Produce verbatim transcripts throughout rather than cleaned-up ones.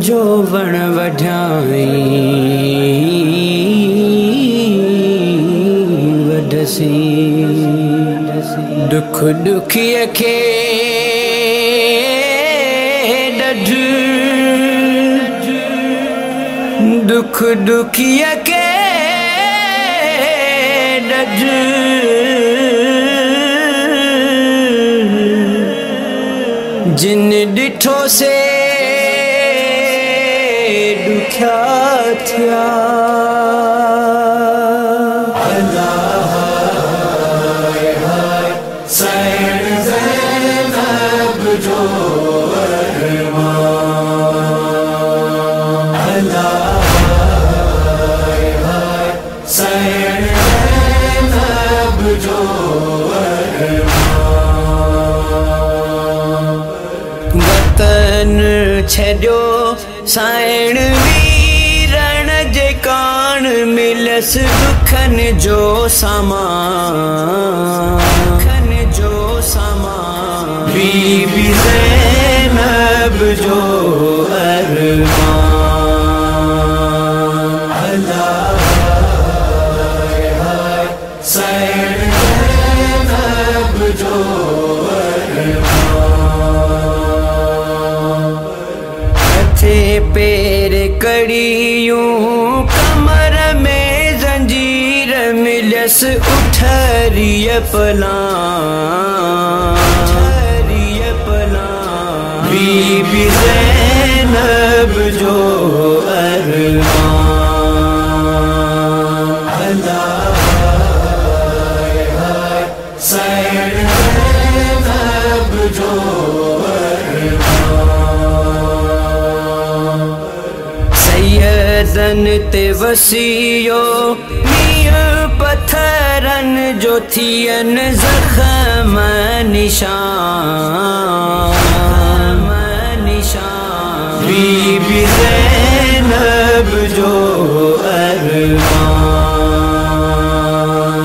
जो वण वढाई वढसी दुख दुखिया के डढ दुख दुखिया के डढ जिन डिठो से दुख्या थिया वतन छॾियो साइण वीरण जे कान मिलस दुखन जो सामान दुखन जो सामान बीबी ज़ैनब जो अरमान अल्लाह साइण ज़ैनब जो पैर कड़ियूं कमर में जंजीर मिलस उठरिय पलां बीबी ज़ैनब जो अरमान अल्लाह साइण ज़ैनब जो सैयदन ते वसियो मींह पत्थरन जो थियन ज़ख़्म निशान निशान बीबी ज़ैनब जो अरमान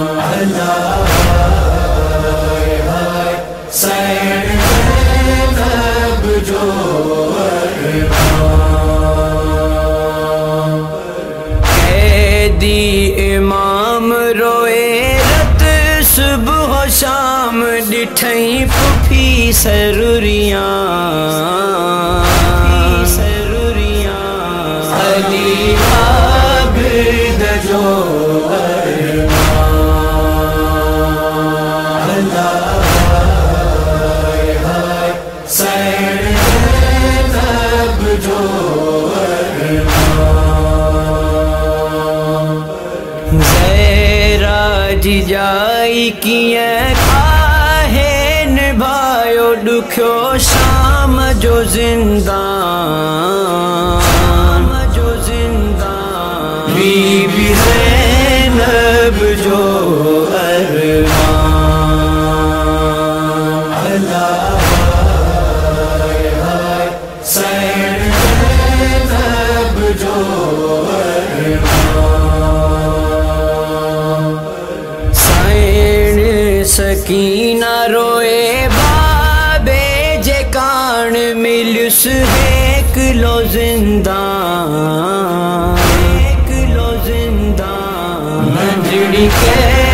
अल्लाह साइण ज़ैनब जो इमाम रोए रत सुबह शाम डिठई पुफी सरुरियां सरुरियां अली आबिद जो अरमान अल्लाह साइण ज़ैनब जो जाई किए काहे निभायो दुखो शाम जो जिंदान जो जिंदान बीबी ज़ैनब जो अरमान अल्लाह साइण ज़ैनब जो सकीना रोए बाबे जे कान मिलुस एक लो जिंदान एक लो जिंदान मंजड़ी के